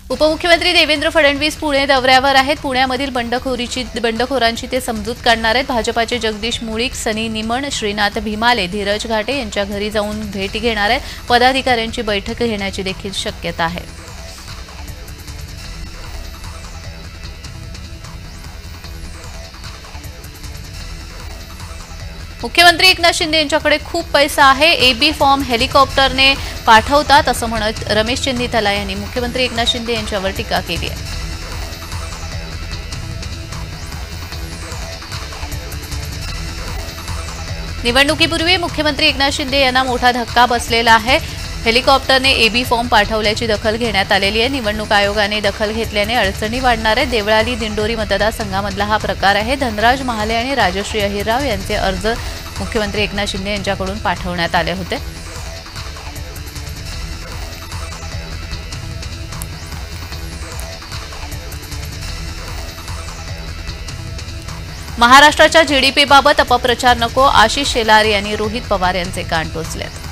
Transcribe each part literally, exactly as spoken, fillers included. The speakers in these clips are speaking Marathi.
उपमुख्यमंत्री देवेंद्र फडणवीस पुणे दौऱ्यावर आहेत। पुण्यामधील बंडखोरीची बंडखोरांची ते समजूत काढणार आहेत। भाजपाचे जगदीश मुळीक, सनी निमण, श्रीनाथ भीमाले, धीरज घाटे यांच्या घरी जाऊन भेट घेणार आहेत। पदाधिकाऱ्यांची बैठक घेण्याची देखील शक्यता आहे। मुख्यमंत्री एकनाथ शिंदे यांच्याकडे खूप पैसा आहे, एबी फॉर्म हेलिकॉप्टरने पाठवतात असं म्हणत रमेश चेन्नीथला यांनी मुख्यमंत्री एकनाथ शिंदे यांच्यावर टीका केली आहे। निवडणुकीपूर्वी मुख्यमंत्री एकनाथ शिंदे यांना मोठा धक्का बसलेला आहे। हेलिकॉप्टरने एबी फॉर्म पाठवल्याची दखल घेण्यात आलेली आहे। निवडणूक आयोगाने दखल घेतल्याने अडचणी वाढणार आहेत। देवळाली दिंडोरी मतदारसंघामधला हा प्रकार आहे। धनराज महाले आणि राजश्री अहिरराव यांचे अर्ज मुख्यमंत्री एकनाथ शिंदे यांच्याकडून पाठवण्यात आले होते। महाराष्ट्राच्या जीडीपीबाबत अपप्रचार नको, आशिष शेलार यांनी रोहित पवार यांचे कान टोचलेत।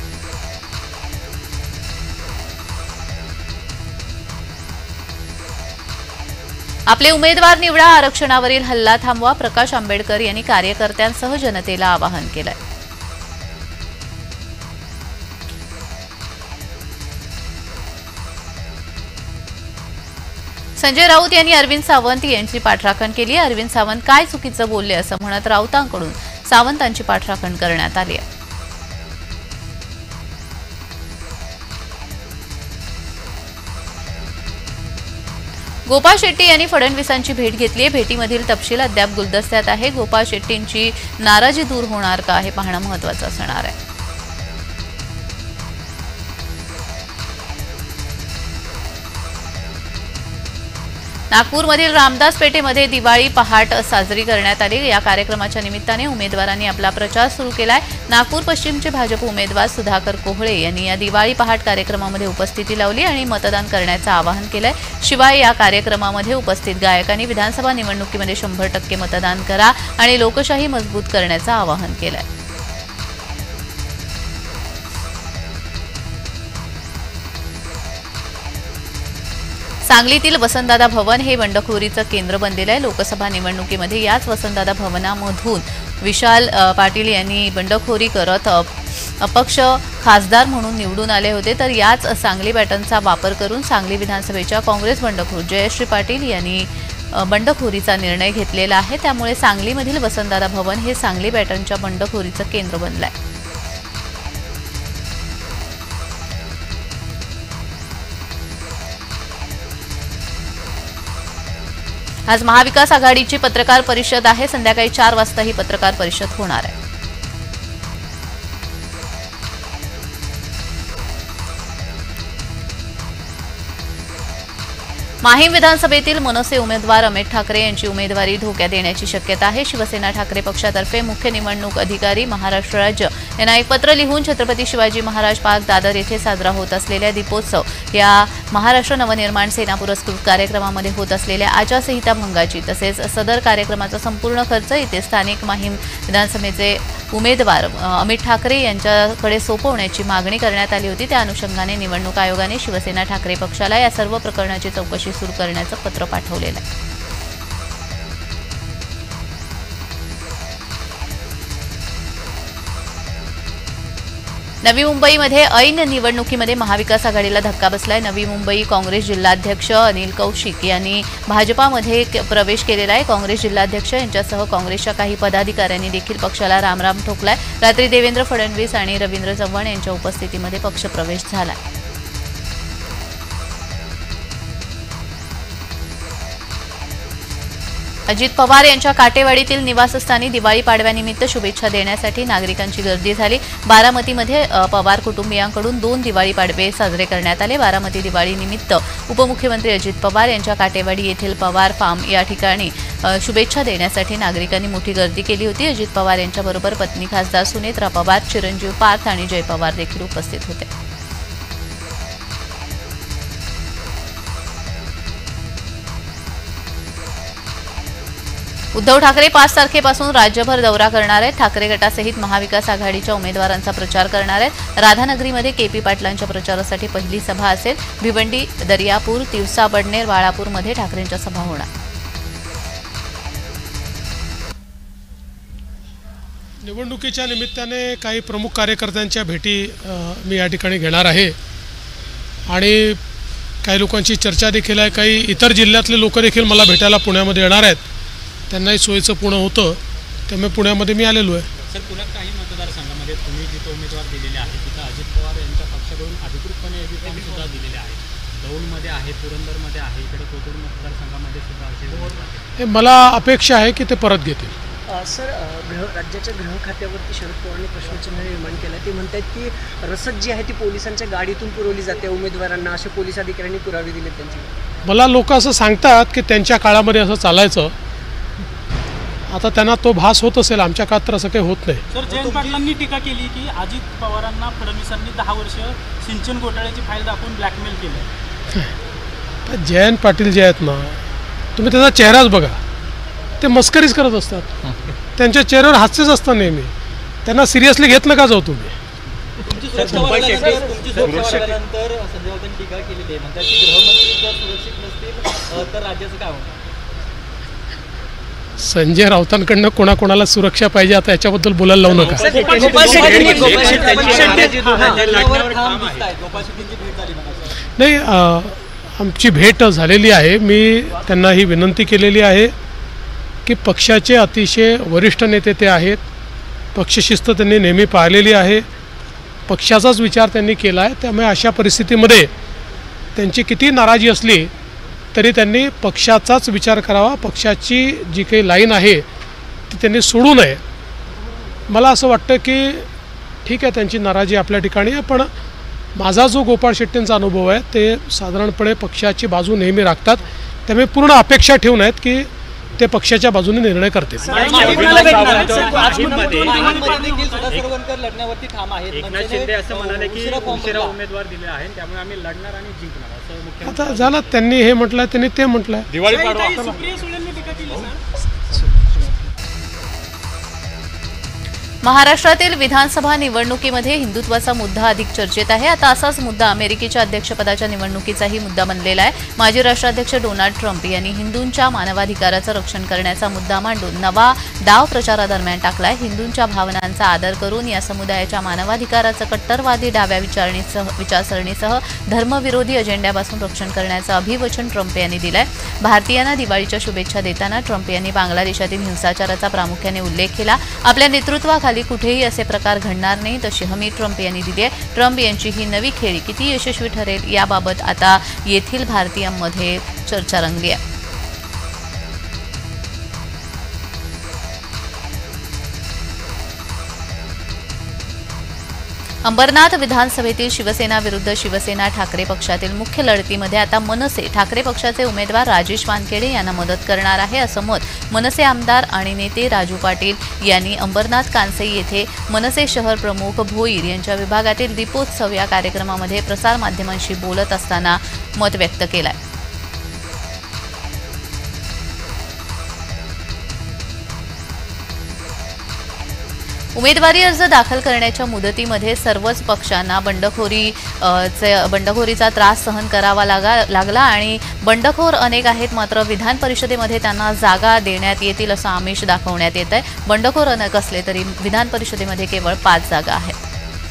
आपले उमेदवार निवडा, आरक्षणावरील हल्ला थांबवा, प्रकाश आंबेडकर यांनी कार्यकर्त्यांसह जनतेला आवाहन केलंय। संजय राऊत यांनी अरविंद सावंत यांची पाठराखण केली आहे। अरविंद सावंत काय चुकीचं बोलले असं म्हणत राऊतांकडून सावंतांची पाठराखण करण्यात आली आहे। गोपाळ शेट्टी यांनी फडणवीसांची भेट घेतली आहे। भेटीमधील तपशील अद्याप गुलदस्त्यात आहे। गोपाळ शेट्टींची नाराजी दूर होणार का हे पाहणं महत्त्वाचं असणार आहे। नागपूरमधील रामदास पेठेमध्ये दिवाळी पहाट साजरी करण्यात आली। या कार्यक्रमाच्या निमित्ताने उमेदवारांनी आपला प्रचार सुरू केलाय। नागपूर पश्चिमचे भाजप उमेदवार सुधाकर कोहळे यांनी या दिवाळी पहाट कार्यक्रमामध्ये उपस्थिती लावली आणि मतदान करण्याचं आवाहन केलंय। शिवाय या कार्यक्रमामध्ये उपस्थित गायकांनी विधानसभा निवडणुकीमध्ये शंभर टक्के मतदान करा आणि लोकशाही मजबूत करण्याचं आवाहन केलंय। सांगलीतील वसंतदादा भवन हे बंडखोरीचं केंद्र बनलेलं आहे। लोकसभा निवडणुकीमध्ये याच वसंतदादा भवनामधून विशाल पाटील यांनी बंडखोरी करत अपक्ष खासदार म्हणून निवडून आले होते। तर याच सांगली पॅटर्नचा वापर करून सांगली विधानसभेच्या काँग्रेस बंडखोर जयश्री पाटील यांनी बंडखोरीचा निर्णय घेतलेला आहे। त्यामुळे सांगलीमधील वसंतदादा भवन हे सांगली पॅटर्नच्या बंडखोरीचं केंद्र बनलं आहे। आज महाविकास आघाडीची पत्रकार परिषद आहे। संध्याकाळी चार वाजता ही पत्रकार परिषद होणार आहे। माहीम विधानसभेतील मनसे उमेदवार अमित ठाकरे यांची उमेदवारी धोक्यात येण्याची शक्यता आहे। शिवसेना ठाकरे पक्षातर्फे मुख्य निवडणूक अधिकारी महाराष्ट्र राज्य यांना एक पत्र लिहून छत्रपती शिवाजी महाराज पार्क दादर येथे साजरा होत असलेल्या दीपोत्सव या महाराष्ट्र नवनिर्माण सेना पुरस्कृत कार्यक्रमामध्ये होत असलेल्या आचारसंहिता भंगाची तसेच सदर कार्यक्रमाचा संपूर्ण खर्च येथे स्थानिक माहीम विधानसभेचे उमेदवार अमित ठाकरे यांच्याकडे सोपवण्याची मागणी करण्यात आली होती। त्या अनुषंगाने निवडणूक आयोगाने शिवसेना ठाकरे पक्षाला या सर्व प्रकरणाची चौकशी सुरू करण्याचं पत्र पाठवलेलं आहे। नवी मुंबईमध्ये ऐन निवडणुकीमध्ये महाविकास आघाडीला धक्का बसलाय। नवी मुंबई काँग्रेस जिल्हाध्यक्ष अनिल कौशिक यांनी भाजपामध्ये प्रवेश केलेला आहे। काँग्रेस जिल्हाध्यक्ष यांच्यासह काँग्रेसच्या काही पदाधिकाऱ्यांनी देखील पक्षाला रामराम ठोकलाय। रात्री देवेंद्र फडणवीस आणि रवींद्र चव्हाण यांच्या उपस्थितीमध्ये पक्षप्रवेश झाला। अजित पवार यांच्या काटेवाडीतील निवासस्थानी दिवाळी पाडव्यानिमित्त शुभेच्छा देण्यासाठी नागरिकांची गर्दी झाली। बारामतीमध्ये पवार कुटुंबियांकडून दोन दिवाळी पाडवे साजरे करण्यात आले। बारामती दिवाळीनिमित्त उपमुख्यमंत्री अजित पवार यांच्या काटेवाडी येथील पवार फार्म या ठिकाणी शुभेच्छा देण्यासाठी नागरिकांनी मोठी गर्दी केली होती। अजित पवार यांच्याबरोबर पत्नी खासदार सुनेत्रा पवार, चिरंजीव पार्थ आणि जय पवार देखील उपस्थित होते। उद्धव ठाकरे पाच तारखेपासून राज्यभर दौरा करणार आहेत। ठाकरे गटासहित महाविकास आघाडीच्या उमेदवारांचा प्रचार करणार आहेत। राधानगरीमध्ये केपी पाटलांच्या प्रचारासाठी पहिली सभा असेल। भिवंडी, दर्यापूर, तिवसा, बडनेर, बाळापूरमध्ये ठाकरेंच्या सभा होणार। निवडणुकीच्या निमित्ताने काही प्रमुख कार्यकर्त्यांच्या भेटी मी या ठिकाणी घेणार आहे आणि काही लोकांची चर्चा देखील आहे। काही इतर जिल्ह्यातले लोक देखील मला भेटायला पुण्यामध्ये येणार आहेत। त्यांनाही सोयीचं पुणे होतं, त्यामुळे पुण्यामध्ये मी आलेलो आहे। सर, पुण्यात काही मतदारसंघामध्ये तुम्ही जिथे उमेदवार दिलेले आहेत तिथं अजित पवार यांच्या पक्षाकडून अधिकृतपणे एबी सुद्धा दिलेले आहे। दौंडमध्ये आहे, पुरंदरमध्ये आहे, इकडे कोथरूड मतदारसंघामध्ये सुद्धा असे मला अपेक्षा आहे की ते परत घेतील। सर, गृह राज्याच्या गृह खात्यावरती शरद पवारांनी प्रश्नचिन्ह निर्माण केलं। ते म्हणतात की रसद जी आहे ती पोलिसांच्या गाडीतून पुरवली जाते उमेदवारांना, असे पोलीस अधिकाऱ्यांनी पुरावे दिले त्यांची। मला लोक असं सांगतात की त्यांच्या काळामध्ये असं चालायचं, आता त्यांना तो भास होत असेल, आमच्या काळात तर असं काही होत नाही। सर, जयंत पाटलांनी टीका केली की अजित पवारांना फडणवीसांनी दहा वर्ष सिंचन घोटाळ्याची फाईल दाखवून ब्लॅकमेल केलं। जयंत पाटील जे आहेत ना, तुम्ही त्याचा चेहराच बघा, ते मस्करीच करत असतात। त्यांच्या चेहऱ्यावर हास्यच असतं नेहमी, त्यांना सिरियसली घेत नका जाऊ तुम्ही। संजय राऊतांनी टीका केलेली आहे, म्हणतात की गृहमंत्री जर सुरक्षित नसतील तर राज्याचं काय होणार? संजय राऊतांकडनं कोणाकोणाला सुरक्षा पाहिजे आता याच्याबद्दल बोलायला लावू नका। नाही, आमची भेट झालेली आहे। मी त्यांना ही विनंती केलेली आहे की पक्षाचे अतिशय वरिष्ठ नेते ते आहेत, पक्षशिस्त त्यांनी नेहमी पाळलेली आहे, पक्षाचाच विचार त्यांनी केला आहे। त्यामुळे अशा परिस्थितीमध्ये त्यांची किती नाराजी असली तरी त्यांनी पक्षाचाच विचार करावा, पक्षाची जी काही लाईन आहे ती त्यांनी सोडू नये। मला असं वाटतं की ठीक आहे, त्यांची नाराजी आपल्या ठिकाणी आहे, पण माझा जो गोपाळ शेट्टींचा अनुभव आहे ते साधारणपणे पक्षाची बाजू नेहमी राखतात। त्यामुळे पूर्ण अपेक्षा ठेवून आहेत की ते पक्षाच्या बाजूने निर्णय करतील। आता झालं, त्यांनी हे म्हटलं, त्यांनी ते म्हटलं। महाराष्ट्रातील विधानसभा निवडणुकीमध्ये हिंदुत्वाचा मुद्दा अधिक चर्चेत आहे। आता असाच मुद्दा अमेरिकेच्या अध्यक्षपदाच्या निवडणुकीचाही मुद्दा बनलेला आहे। माजी राष्ट्राध्यक्ष डोनाल्ड ट्रम्प यांनी हिंदूंच्या मानवाधिकाराचं रक्षण करण्याचा मुद्दा मांडून नवा डाव प्रचारादरम्यान टाकलाय। हिंदूंच्या भावनांचा आदर करून या समुदायाच्या मानवाधिकाराचं कट्टरवादी डाव्या विचारणीसह विचारसरणीसह धर्मविरोधी अजेंड्यापासून रक्षण करण्याचं अभिवचन ट्रम्प यांनी दिलंय। भारतीयांना दिवाळीच्या शुभेच्छा देताना ट्रम्प यांनी बांगलादेशातील हिंसाचाराचा प्रामुख्याने उल्लेख केला। आपल्या नेतृत्वाखाली खाली कुठेही असे प्रकार घडणार नाही तशी हमी ट्रम्प यांनी दिली आहे। ट्रम्प यांची ही नवी खेळी किती यशस्वी ठरेल याबाबत आता येथील भारतीयांमध्ये चर्चा रंगली आहे। अंबरनाथ विधानसभेतील शिवसेना विरुद्ध शिवसेना ठाकरे पक्षातील मुख्य लढतीमध्ये आता मनसे ठाकरे पक्षाचे उमेदवार राजेश वानखेडे यांना मदत करणार आहे, असं मत मनसे आमदार आणि नेते राजू पाटील यांनी अंबरनाथ कानसे येथे मनसे शहर प्रमुख भोईर यांच्या विभागातील दीपोत्सव या कार्यक्रमामध्ये प्रसारमाध्यमांशी बोलत असताना मत व्यक्त केलं आहे। उमेदवारी अर्ज दाखल करण्याच्या मुदतीमध्ये सर्वच पक्षांना बंडखोरी बंडखोरीचा त्रास सहन करावा लागला आणि बंडखोर अनेक आहेत, मात्र विधान परिषदेमध्ये त्यांना जागा देण्यात येतील असं आमिष दाखवण्यात येत आहे। बंडखोर अनेक असले तरी विधान परिषदेमध्ये केवळ पाच जागा आहेत।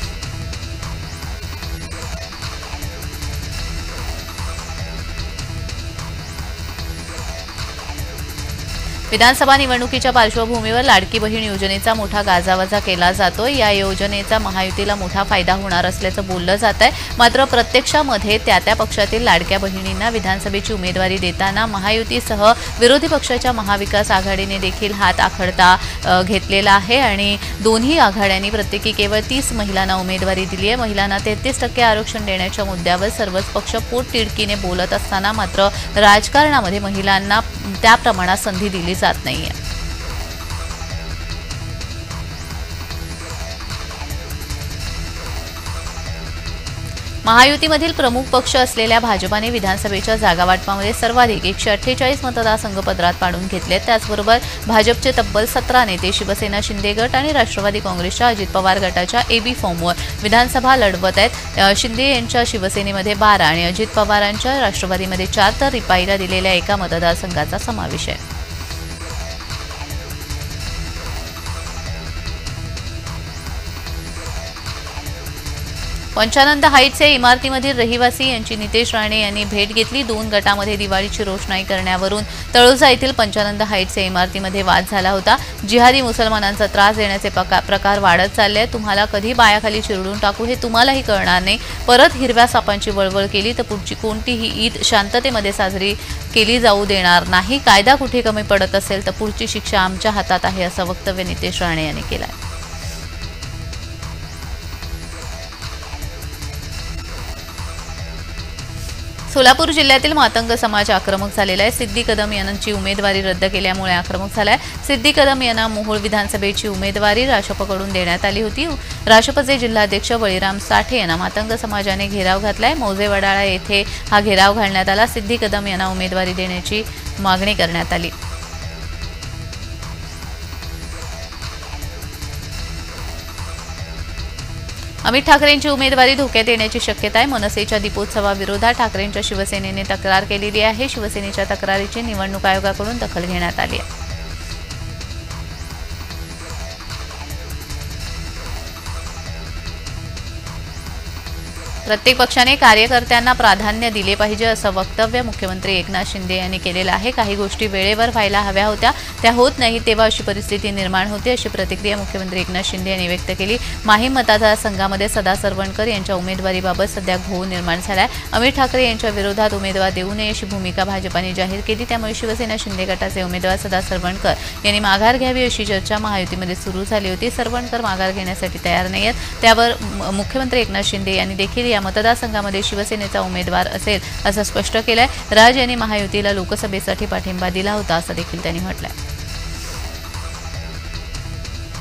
विधानसभा निवडणुकीच्या पार्श्वभूमीवर लाडकी बहीण योजनेचा मोठा गाजावाजा केला जातोय। या योजनेचा महायुतीला मोठा फायदा होणार असल्याचं बोललं जात आहे, मात्र प्रत्यक्षामध्ये त्या त्या पक्षातील लाडक्या बहिणींना विधानसभेची उमेदवारी देताना महायुतीसह विरोधी पक्षाच्या महाविकास आघाडीने देखील हात आखडता घेतलेला आहे आणि दोन्ही आघाड्यांनी प्रत्येकी केवळ तीस महिलांना उमेदवारी दिली आहे। महिलांना तेहतीस टक्के आरक्षण देण्याच्या मुद्द्यावर सर्वच पक्ष पोटतिडकीने बोलत असताना मात्र राजकारणामध्ये महिलांना त्या प्रमाणात संधी दिली जात नाहीये। महायुतीमधील प्रमुख पक्ष असलेल्या भाजपाने विधानसभेच्या जागावाटपामध्ये सर्वाधिक एकशे अठ्ठेचाळीस मतदारसंघ पदरात पाडून घेतले. त्याचबरोबर भाजपचे तब्बल सतरा नेते शिवसेना शिंदे गट आणि राष्ट्रवादी काँग्रेसच्या अजित पवार गटाच्या एबी फॉर्मवर विधानसभा लढवत आहेत. शिंदे यांच्या शिवसेनेमध्ये बारा आणि अजित पवारांच्या राष्ट्रवादीमध्ये चार तर रिपाईला दिलेल्या एका मतदारसंघाचा समावेश आहे. पंचानंद हाईट्स या इमारतीमधील रहिवासी यांची नितेश राणे यांनी भेट घेतली. दोन गटामध्ये दिवाळीची रोषणाई करण्यावरून तळोजा येथील पंचानंद हाईट्स या इमारतीमध्ये वाद झाला होता. जिहादी मुसलमानांचा त्रास देण्याचे प्रकार वाढत चालले आहेत. तुम्हाला कधी बायाखाली चिरडून टाकू हे तुम्हालाही कळणार नाही. परत हिरव्या सापांची वळवळ केली तर पुढची कोणतीही ईद शांततेमध्ये साजरी केली जाऊ देणार नाही. कायदा कुठे कमी पडत असेल तर पुढची शिक्षा आमच्या हातात आहे, असं वक्तव्य नितेश राणे यांनी केलं आहे. सोलापूर जिल्ह्यातील मातंग समाज आक्रमक झालेला आहे. सिद्दी कदम यांची उमेदवारी रद्द केल्यामुळे आक्रमक झालाय. सिद्दी कदम यांना मोहोळ विधानसभेची उमेदवारी राशपकडून देण्यात आली होती. राशपचे जिल्हाध्यक्ष बळीराम साठे यांना मातंग समाजाने घेराव घातलाय. मौजे-वडाळा येथे हा घेराव घालण्यात आला. सिद्दी कदम यांना उमेदवारी देण्याची मागणी करण्यात आली. अमित ठाकरेंची उमेदवारी धोक्यात येण्याची शक्यता आहे. मनसेच्या दीपोत्सवाविरोधात ठाकरेंच्या शिवसेनेने तक्रार केलेली आहे. शिवसेनेच्या तक्रारीची निवडणूक आयोगाकडून दखल घेण्यात आली आहे. प्रत्येक पक्षाने कार्यकर्त्यांना प्राधान्य दिले पाहिजे, असं वक्तव्य मुख्यमंत्री एकनाथ शिंदे यांनी केलेलं आहे. काही गोष्टी वेळेवर व्हायला हव्या होत्या, त्या होत नाही, तेव्हा अशी परिस्थिती निर्माण होते, अशी प्रतिक्रिया मुख्यमंत्री एकनाथ शिंदे यांनी व्यक्त केली. माहीम मतदारसंघामध्ये सदा सरवणकर यांच्या उमेदवारीबाबत सध्या घोळ निर्माण झालाय. अमित ठाकरे यांच्या विरोधात उमेदवार देऊ नये अशी भूमिका भाजपाने जाहीर केली. त्यामुळे शिवसेना शिंदे गटाचे उमेदवार सदा सरवणकर यांनी माघार घ्यावी अशी चर्चा महायुतीमध्ये सुरू झाली होती. सरवणकर माघार घेण्यासाठी तयार नाहीत. त्यावर मुख्यमंत्री एकनाथ शिंदे यांनी देखील या मतदारसंघामध्ये शिवसेनेचा उमेदवार असेल असं स्पष्ट केलंय. राज यांनी महायुतीला लोकसभेसाठी पाठिंबा दिला होता असं देखील त्यांनी म्हटलंय.